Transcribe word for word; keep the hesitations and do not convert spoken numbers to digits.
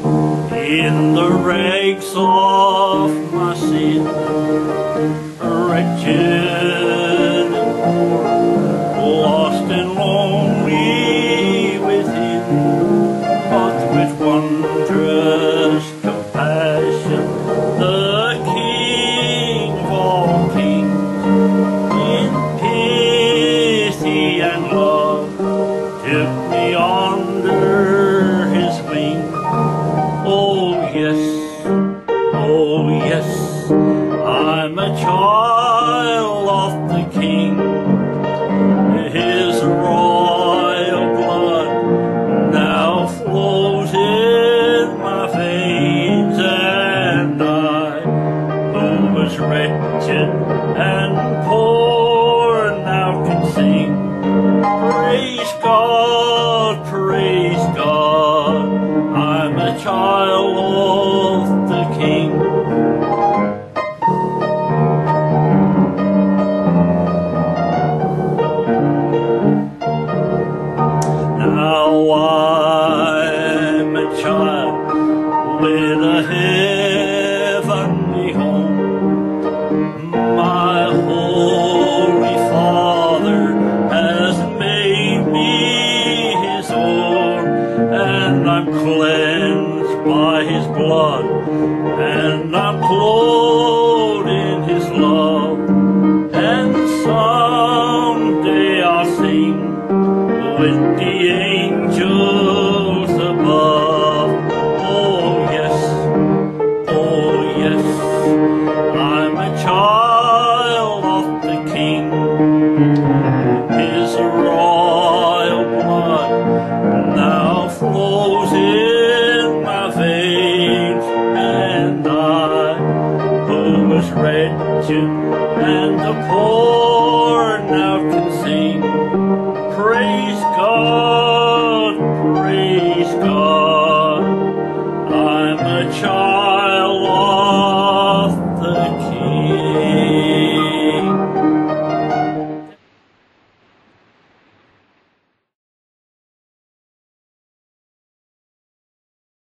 in the rags of my sin, wretched and poor, lost and lonely within, but with wondrous compassion, the King of all kings, in pity and love, took me under his wing. Oh yes, oh yes, I'm a child of the King. His royal blood now flows in my veins, and I, who was wretched and poor, now can sing, praise God, praise God, I'm a child of the King. Now I'm a child with a heavenly home. My Holy Father has made me his own, and I'm cleansed by his blood, and I'm clothed